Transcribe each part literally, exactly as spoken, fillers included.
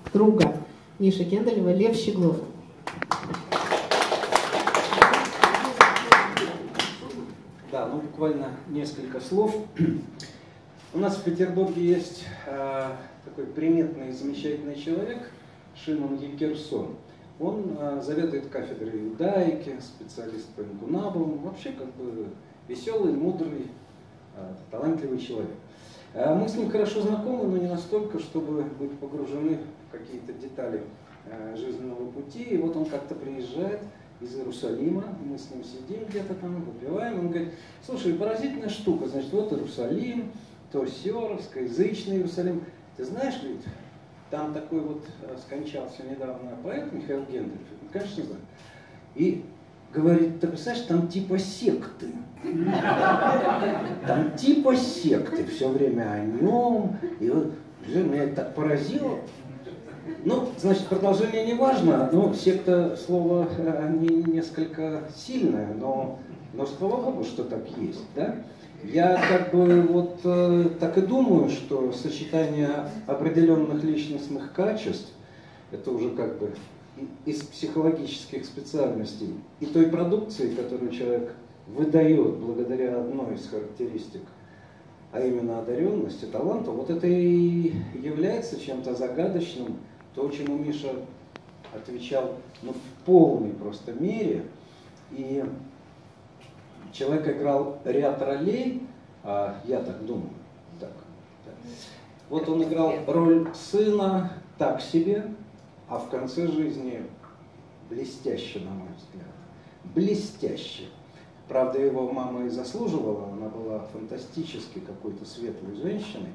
друга Миши Кенделева Лев Щеглов. Да, ну буквально несколько слов. У нас в Петербурге есть э, такой приметный и замечательный человек Шимон Екерсон. Он э, заведует кафедрой иудаики, специалист по инкунабулам, вообще как бы веселый, мудрый, э, талантливый человек. Э, мы с ним хорошо знакомы, но не настолько, чтобы быть погружены в какие-то детали э, жизненного пути. И вот он как-то приезжает из Иерусалима, мы с ним сидим где-то там, выпиваем, он говорит: слушай, поразительная штука, значит, вот Иерусалим, то сё, русскоязычный Иерусалим. Ты знаешь, говорит, там такой вот скончался недавно поэт Михаил Гендельф, конечно, знаю. И говорит: ты представляешь, там типа секты. Там типа секты, все время о нем. И вот меня это так поразило. Ну, значит, продолжение не важно, но секта, слово не, несколько сильное, но, но слава Богу, что так есть, да? Я как бы вот э, так и думаю, что сочетание определенных личностных качеств, это уже как бы из психологических специальностей, и той продукции, которую человек выдает благодаря одной из характеристик, а именно одаренности, таланту, вот это и является чем-то загадочным, то, чему Миша отвечал ну, в полной просто мере. И человек играл ряд ролей, а я так думаю. Так, так. Вот он играл роль сына так себе, а в конце жизни блестяще, на мой взгляд. Блестяще. Правда, его мама и заслуживала, она была фантастически какой-то светлой женщиной,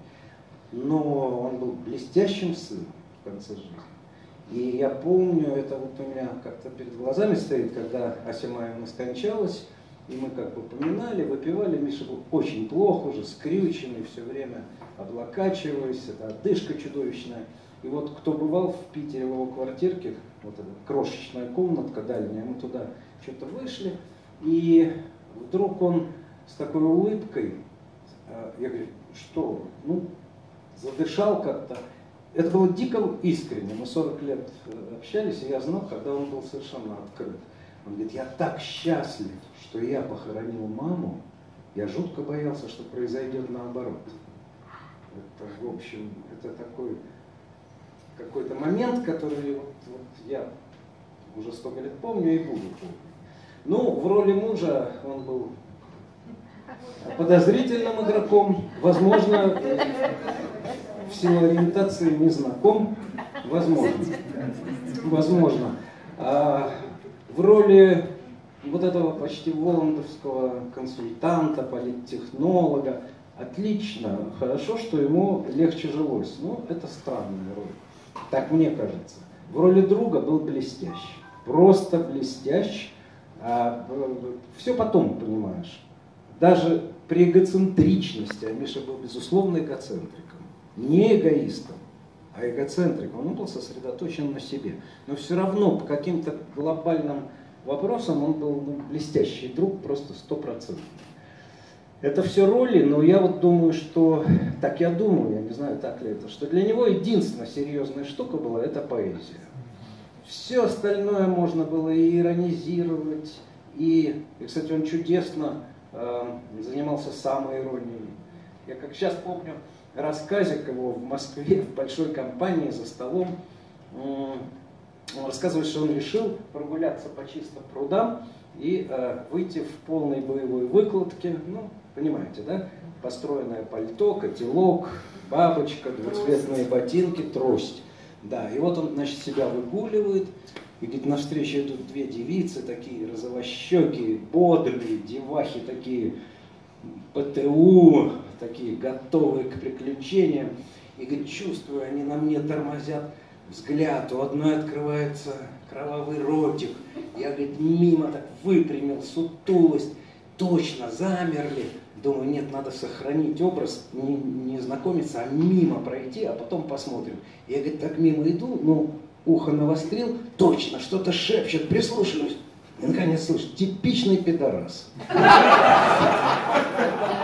но он был блестящим сыном в конце жизни. И я помню, это вот у меня как-то перед глазами стоит, когда Ася Маевна скончалась, и мы как бы поминали, выпивали, Миша был очень плохо уже, скрюченный, все время облокачиваясь, это одышка чудовищная. И вот кто бывал в Питере в его квартирке, вот эта крошечная комнатка дальняя, мы туда что-то вышли, и вдруг он с такой улыбкой, я говорю, что, ну, задышал как-то. Это было дико искренне, мы сорок лет общались, и я знал, когда он был совершенно открыт. Он говорит: я так счастлив, что я похоронил маму, я жутко боялся, что произойдет наоборот. Это, в общем, это такой какой-то момент, который вот, вот я уже столько лет помню и буду помнить. Ну, в роли мужа он был подозрительным игроком, возможно, в силу ориентации не знаком, возможно, возможно. А в роли вот этого почти воландовского консультанта, политтехнолога, отлично, хорошо, что ему легче жилось. Ну, это странная роль, так мне кажется. В роли друга был блестящий, просто блестящий. А, все потом, понимаешь. Даже при эгоцентричности, а Миша был безусловно эгоцентриком, не эгоистом, а эгоцентриком, он был сосредоточен на себе. Но все равно по каким-то глобальным вопросам он был ну, блестящий друг, просто стопроцентный. Это все роли, но я вот думаю, что, так я думаю, я не знаю, так ли это, что для него единственная серьезная штука была, это поэзия. Все остальное можно было и иронизировать, и, и кстати, он чудесно э, занимался самоиронией. Я как сейчас помню рассказик его в Москве, в большой компании за столом. Э, он рассказывает, что он решил прогуляться по чистым прудам и э, выйти в полной боевой выкладке, ну, понимаете, да? Построенное пальто, котелок, бабочка, двуцветные ботинки, трость. Да, и вот он, значит, себя выгуливает, и говорит, навстречу идут две девицы, такие розовощекие, бодрые, девахи такие, ПТУ, такие готовые к приключениям. И говорит, чувствую, они на мне тормозят взгляд, у одной открывается кровавый ротик. Я, говорит, мимо так выпрямил, сутулость, точно замерли. Думаю, нет, надо сохранить образ, не, не знакомиться, а мимо пройти, а потом посмотрим. Я, говорит, так мимо иду, ну, ухо навострил, точно, что-то шепчет, прислушиваюсь. И наконец слышу, типичный пидорас.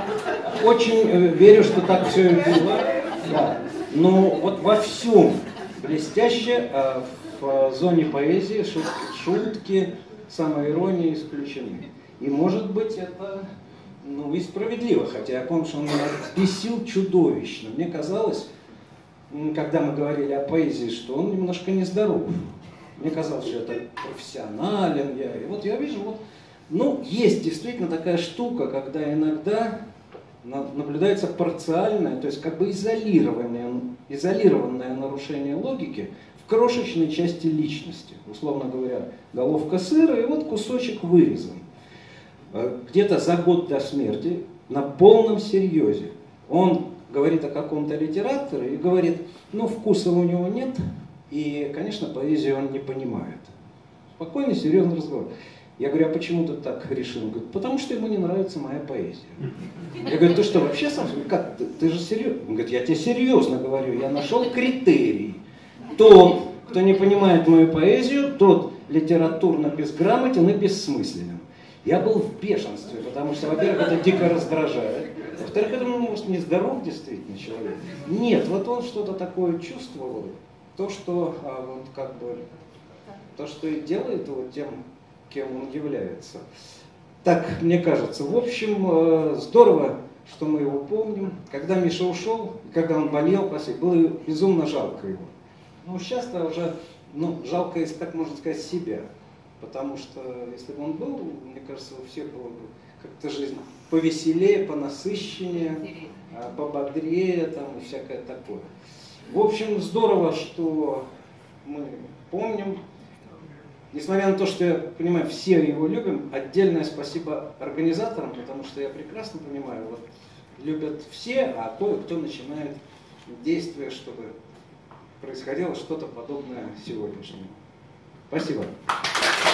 Очень верю, что так все и было. Да. Но вот во всем, блестяще, а в зоне поэзии шутки, шутки самоирония исключены. И может быть это ну, и справедливо, хотя я помню, что он меня бесил чудовищно. Мне казалось, когда мы говорили о поэзии, что он немножко нездоров. Мне казалось, что это профессионален я. И вот я вижу, вот, ну, есть действительно такая штука, когда иногда наблюдается парциальное, то есть как бы изолированное, изолированное нарушение логики в крошечной части личности. Условно говоря, головка сыра и вот кусочек вырезан. Где-то за год до смерти на полном серьезе он говорит о каком-то литераторе и говорит, ну вкуса у него нет, и, конечно, поэзию он не понимает. Спокойный, серьезный разговор. Я говорю, а почему ты так решил? Он говорит, потому что ему не нравится моя поэзия. Я говорю, ты что, вообще сам? Как? Ты, ты же серьезно? Он говорит, я тебе серьезно говорю, я нашел критерий. Тот, кто не понимает мою поэзию, тот литературно безграмотен и бессмысленен. Я был в бешенстве, потому что, во-первых, это дико раздражает. Во-вторых, это, может, нездоров действительно человек. Нет, вот он что-то такое чувствовал, то, что, а, вот, как бы, то, что и делает его тем, кем он является. Так, мне кажется. В общем, здорово, что мы его помним. Когда Миша ушел, когда он болел, было безумно жалко его. Ну, сейчас-то уже, ну, жалко, если так можно сказать, себя. Потому что, если бы он был, мне кажется, у всех было бы как-то жизнь повеселее, понасыщеннее, пободрее, там, и всякое такое. В общем, здорово, что мы помним. Несмотря на то, что я понимаю, все его любим, отдельное спасибо организаторам, потому что я прекрасно понимаю, вот, любят все, а кое-кто начинает действия, чтобы происходило что-то подобное сегодняшнему. Спасибо.